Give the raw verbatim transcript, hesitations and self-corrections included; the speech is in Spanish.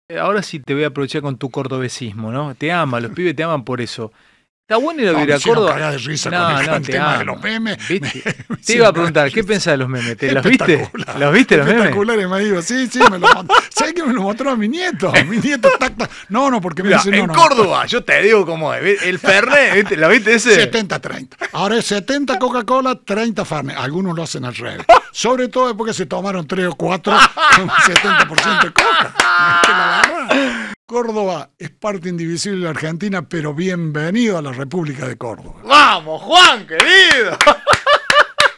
Ahora sí te voy a aprovechar con tu cordobesismo, ¿no? Te ama, los pibes te aman por eso. ¿Está bueno ir a No, vivir me a hicieron Córdoba? cagar de risa No, con el, no, con el te tema ama. de los memes. ¿Viste? Me- me Te hicieron iba a cagar de preguntar, ¿qué risa. pensás de los memes? ¿Te los viste? Espectacular. ¿Los viste los memes? Espectaculares, me digo, sí, sí, me lo mostró. ¿Sabes que me lo mostró a mi nieto? Mi nieto, tac, tac. No, no, porque me Mirá, dice, no, en no. Córdoba, yo te digo cómo es. El Fernet, ¿viste? ¿Lo viste ese? setenta treinta. Ahora es setenta Coca-Cola, treinta Fernet. Algunos lo hacen al revés. Sobre todo después que se tomaron tres o cuatro con setenta por ciento de Coca. Es que la verdad, Córdoba es parte indivisible de la Argentina, pero bienvenido a la República de Córdoba. ¡Vamos, Juan, querido!